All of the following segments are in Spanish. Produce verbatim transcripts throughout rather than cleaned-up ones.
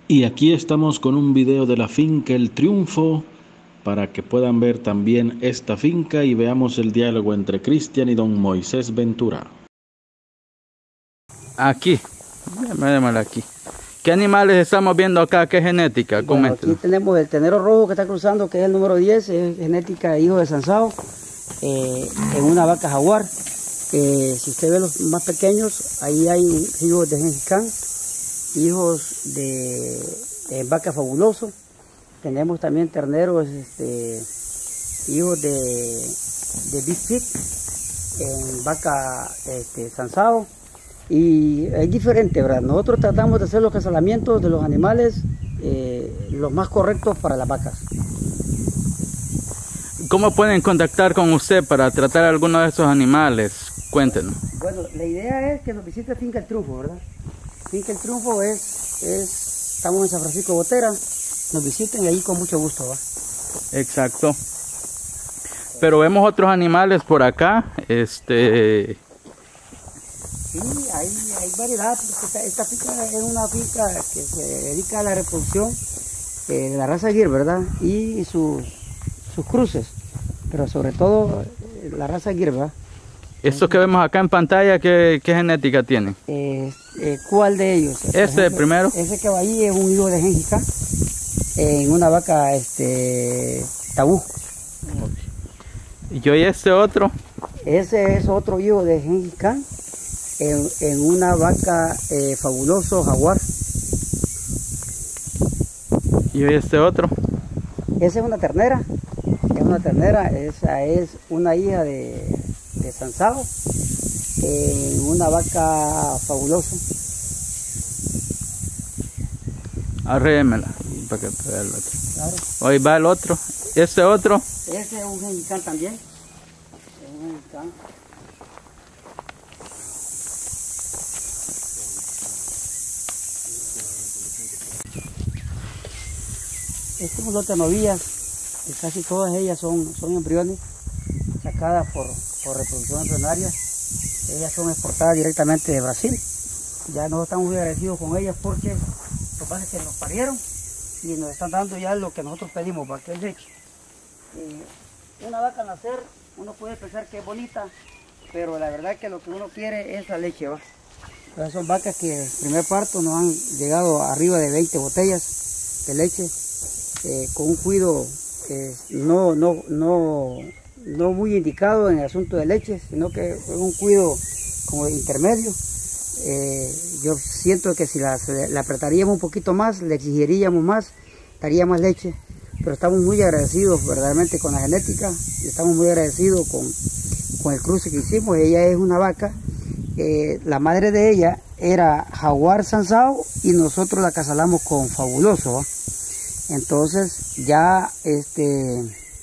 Y aquí estamos con un video de la finca El Triunfo para que puedan ver también esta finca y veamos el diálogo entre Cristian y don Moisés Ventura. Aquí, démosle aquí. ¿Qué animales estamos viendo acá? ¿Qué genética? Bueno, aquí tenemos el ternero rojo que está cruzando, que es el número diez, es genética hijo de Sansao, eh, en una vaca jaguar. Eh, si usted ve los más pequeños, ahí hay hijos de Gengis Khan, hijos de, de vaca fabuloso. Tenemos también terneros, este, hijos de, de Big Pig, en vaca este, Sansao. Y es diferente, ¿verdad? Nosotros tratamos de hacer los acasalamientos de los animales eh, los más correctos para las vacas. ¿Cómo pueden contactar con usted para tratar alguno de estos animales? Cuéntenos. Bueno, la idea es que nos visite Finca El Triunfo, ¿verdad? Finca El Triunfo es, es estamos en San Francisco de Gotera, nos visiten ahí con mucho gusto, ¿va? Exacto. Pero vemos otros animales por acá, este... Sí, hay, hay variedad. Esta, esta finca es una finca que se dedica a la reproducción eh, de la raza Gir, ¿verdad? Y sus, sus cruces, pero sobre todo eh, la raza Gir, ¿verdad? Estos que vemos acá en pantalla, ¿qué, qué genética tienen? Eh, eh, ¿Cuál de ellos? Este ejemplo, primero. Ese que va ahí es un hijo de Gengis Khan, en una vaca este, tabú. ¿Y yo y este otro? Ese es otro hijo de Gengis Khan. En, en una vaca eh, fabuloso jaguar. ¿Y este otro? Esa es una ternera, es una ternera, esa es una hija de, de Sansao, en una vaca fabuloso. Arrémela para que vea el otro. Claro. Ahí va el otro. ¿Este otro? Ese es un Gengis Khan también. Es un Gengis Khan. Este es un lote de novillas, y casi todas ellas son, son embriones sacadas por, por reproducción embrionaria. Ellas son exportadas directamente de Brasil. Ya nos estamos muy agradecidos con ellas porque lo que pasa es que nos parieron y nos están dando ya lo que nosotros pedimos, para que es leche. Eh, una vaca al nacer, uno puede pensar que es bonita, pero la verdad es que lo que uno quiere es la leche, ¿va? Entonces son vacas que en el primer parto nos han llegado arriba de veinte botellas de leche. Eh, con un cuidado eh, no, no, no, no muy indicado en el asunto de leche, sino que es un cuidado como intermedio. Eh, yo siento que si la, la apretaríamos un poquito más, le exigiríamos más, daría más leche, pero estamos muy agradecidos verdaderamente con la genética, y estamos muy agradecidos con, con el cruce que hicimos. Ella es una vaca, eh, la madre de ella era jaguar Sansao y nosotros la acasalamos con fabuloso, ¿va? Entonces ya este,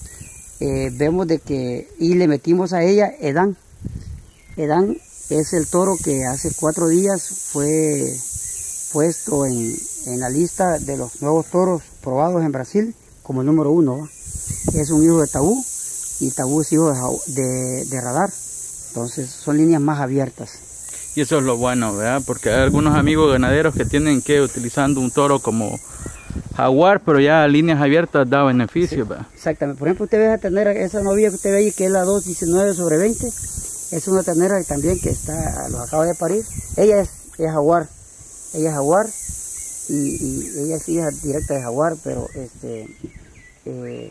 eh, vemos de que, y le metimos a ella Edán. Edán es el toro que hace cuatro días fue puesto en, en la lista de los nuevos toros probados en Brasil como el número uno, ¿va? Es un hijo de Tabú, y Tabú es hijo de, de, de Radar. Entonces son líneas más abiertas. Y eso es lo bueno, ¿verdad? Porque hay algunos amigos ganaderos que tienen que utilizando un toro como jaguar, pero ya líneas abiertas da beneficio, sí, ¿verdad? Exactamente. Por ejemplo, usted ve a ternera, esa novia que usted ve ahí, que es la dos diecinueve sobre veinte, es una ternera también que está, los acaba de parir. Ella es, es jaguar, ella es jaguar, y, y ella es hija directa de jaguar, pero este, eh,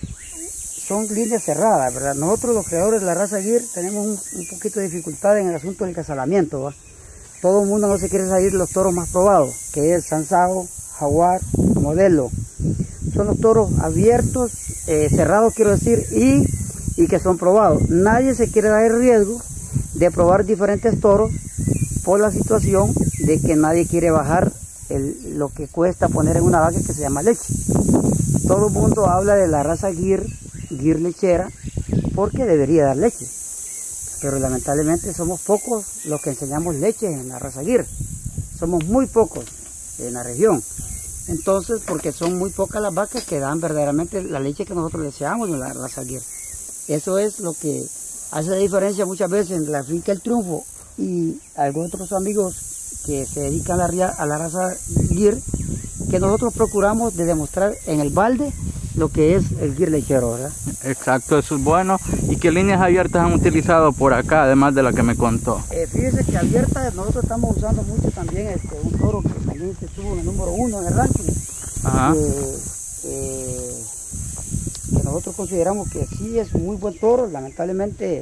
son líneas cerradas, ¿verdad? Nosotros los creadores de la raza Gir tenemos un, un poquito de dificultad en el asunto del casalamiento, ¿va? Todo el mundo no se quiere salir los toros más probados, que es Sansao, jaguar, modelo. Son los toros abiertos, eh, cerrados quiero decir, y, y que son probados. Nadie se quiere dar el riesgo de probar diferentes toros por la situación de que nadie quiere bajar el, lo que cuesta poner en una vaca que se llama leche. Todo el mundo habla de la raza Gir, Gir lechera, porque debería dar leche. Pero lamentablemente somos pocos los que enseñamos leche en la raza Gir. Somos muy pocos en la región. Entonces, porque son muy pocas las vacas que dan verdaderamente la leche que nosotros deseamos en la raza Gir. Eso es lo que hace la diferencia muchas veces entre la finca El Triunfo y algunos otros amigos que se dedican a la, a la raza Gir, que nosotros procuramos de demostrar en el balde lo que es el gir lechero, ¿verdad? Exacto, eso es bueno. ¿Y qué líneas abiertas han utilizado por acá, además de la que me contó? Eh, fíjese que abiertas nosotros estamos usando mucho también este, un toro que también se estuvo en el número uno en el ranking. Ajá. Eh, eh, que nosotros consideramos que sí es un muy buen toro, lamentablemente,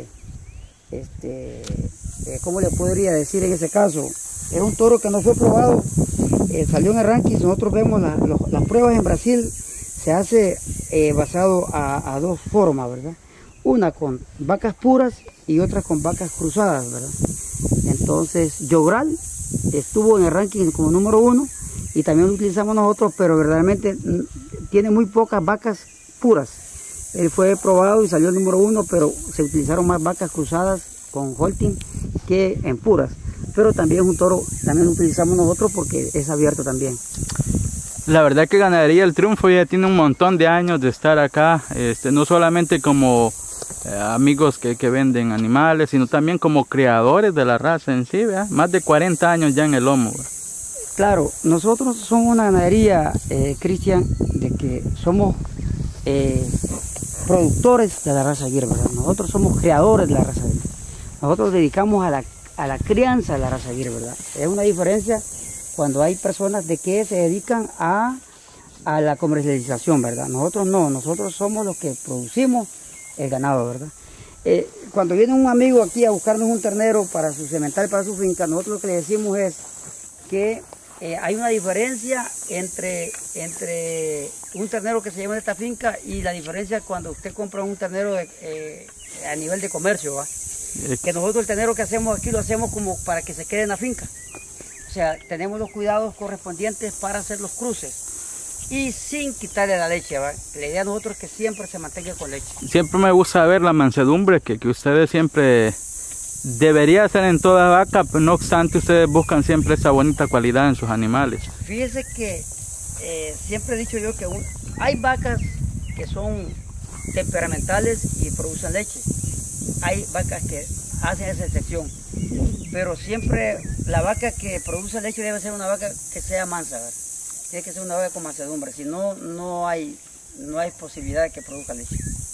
este, eh, ¿cómo le podría decir en ese caso? Es un toro que no fue probado, eh, salió en el ranking. Nosotros vemos la, los, las pruebas en Brasil, se hace eh, basado a, a dos formas, ¿verdad? Una con vacas puras y otra con vacas cruzadas, ¿verdad? Entonces, Yogral estuvo en el ranking como número uno y también lo utilizamos nosotros, pero verdaderamente tiene muy pocas vacas puras. Él fue probado y salió el número uno, pero se utilizaron más vacas cruzadas con Holting que en puras. Pero también es un toro, también lo utilizamos nosotros porque es abierto también. La verdad que Ganadería El Triunfo ya tiene un montón de años de estar acá, este, no solamente como eh, amigos que, que venden animales, sino también como criadores de la raza en sí, ¿verdad? Más de cuarenta años ya en el lomo, ¿verdad? Claro, nosotros somos una ganadería, eh, Cristian, de que somos eh, productores de la raza Gir, ¿verdad? Nosotros somos creadores de la raza Gir. Nosotros dedicamos a la, a la crianza de la raza Gir, ¿verdad? Es una diferencia cuando hay personas de que se dedican a, a la comercialización, ¿verdad? Nosotros no, nosotros somos los que producimos el ganado, ¿verdad? Eh, cuando viene un amigo aquí a buscarnos un ternero para su semental, para su finca, nosotros lo que le decimos es que eh, hay una diferencia entre, entre un ternero que se lleva en esta finca y la diferencia cuando usted compra un ternero de, eh, a nivel de comercio, ¿va? Que nosotros el ternero que hacemos aquí lo hacemos como para que se quede en la finca. O sea, tenemos los cuidados correspondientes para hacer los cruces y sin quitarle la leche, ¿va? La idea de nosotros es que siempre se mantenga con leche. Siempre me gusta ver la mansedumbre que, que ustedes siempre debería ser en toda vaca, pero no obstante ustedes buscan siempre esa bonita cualidad en sus animales. Fíjese que eh, siempre he dicho yo que un, hay vacas que son temperamentales y producen leche. Hay vacas que hacen esa excepción, pero siempre la vaca que produce leche debe ser una vaca que sea mansa, ¿verdad? Tiene que ser una vaca con mansedumbre, si no, no hay, no hay posibilidad de que produzca leche.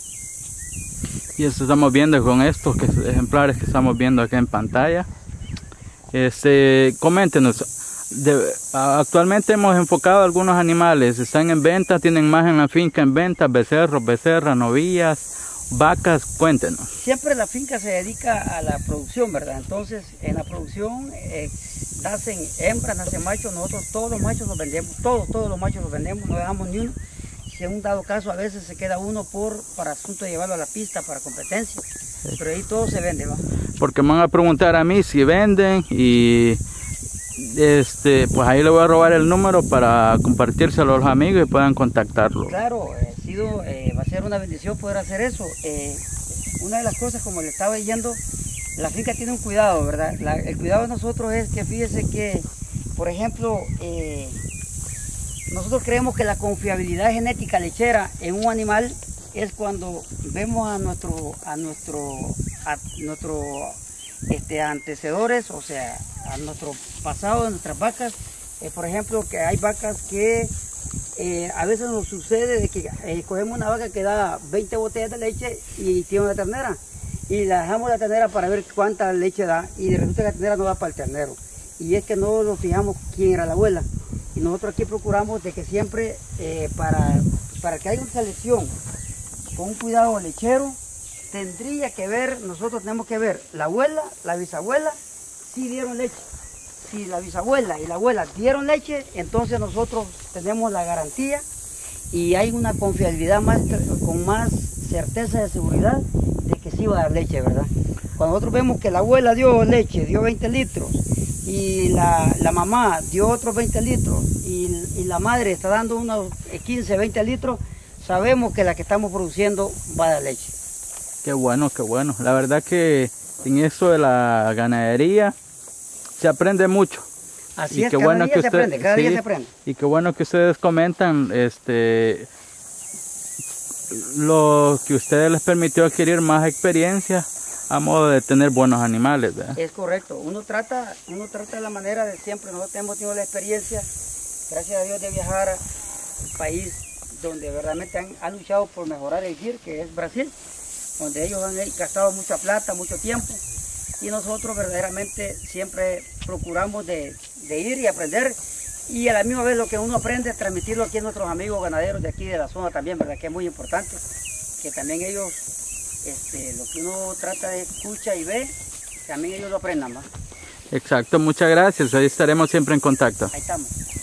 Y eso estamos viendo con estos que, ejemplares que estamos viendo acá en pantalla. Este, coméntenos, de, actualmente hemos enfocado algunos animales, están en venta, tienen más en la finca en venta, becerros, becerras, novillas, vacas, cuéntenos. Siempre la finca se dedica a la producción, ¿verdad? Entonces, en la producción eh, nacen hembras, nacen machos, nosotros todos los machos los vendemos, todos, todos los machos los vendemos, no dejamos ni uno. Si en un dado caso a veces se queda uno por para asunto de llevarlo a la pista para competencia, pero ahí todo se vende, ¿va? Porque me van a preguntar a mí si venden y este, pues ahí le voy a robar el número para compartírselo a los amigos y puedan contactarlo. Claro, eh, sido, eh, va a ser una bendición poder hacer eso. Eh, una de las cosas, como le estaba diciendo, la finca tiene un cuidado, ¿verdad? La, el cuidado de nosotros es que fíjese que, por ejemplo, eh, nosotros creemos que la confiabilidad genética lechera en un animal es cuando vemos a nuestro, a nuestro, a nuestro este, antecedores, o sea, a nuestro pasado de nuestras vacas. Eh, por ejemplo, que hay vacas que eh, a veces nos sucede de que eh, cogemos una vaca que da veinte botellas de leche y tiene una ternera y la dejamos la ternera para ver cuánta leche da y resulta que la ternera no da para el ternero, y es que no nos fijamos quién era la abuela. Y nosotros aquí procuramos de que siempre eh, para, para que haya una selección con un cuidado lechero, tendría que ver, nosotros tenemos que ver la abuela, la bisabuela, si dieron leche. Si la bisabuela y la abuela dieron leche, entonces nosotros tenemos la garantía y hay una confiabilidad más, con más certeza de seguridad de que sí va a dar leche, ¿verdad? Cuando nosotros vemos que la abuela dio leche, dio veinte litros, y la, la mamá dio otros veinte litros, y, y la madre está dando unos quince, veinte litros, sabemos que la que estamos produciendo va a dar leche. Qué bueno, qué bueno. La verdad que en eso de la ganadería se aprende mucho. Así y es, qué cada bueno día que se usted, aprende, cada sí, día se aprende. Y qué bueno que ustedes comentan este, lo que ustedes les permitió adquirir más experiencia a modo de tener buenos animales, ¿verdad? Es correcto. Uno trata, uno trata de la manera de siempre. Nosotros hemos tenido la experiencia gracias a Dios, de viajar al país donde verdaderamente han, han luchado por mejorar el G I R, que es Brasil, donde ellos han gastado mucha plata, mucho tiempo, y nosotros verdaderamente siempre procuramos de, de ir y aprender, y a la misma vez lo que uno aprende, transmitirlo aquí a nuestros amigos ganaderos de aquí de la zona también, ¿verdad? Que es muy importante, que también ellos, este, lo que uno trata de escucha y ve, también ellos lo aprendan más. Exacto, muchas gracias, ahí estaremos siempre en contacto. Ahí estamos.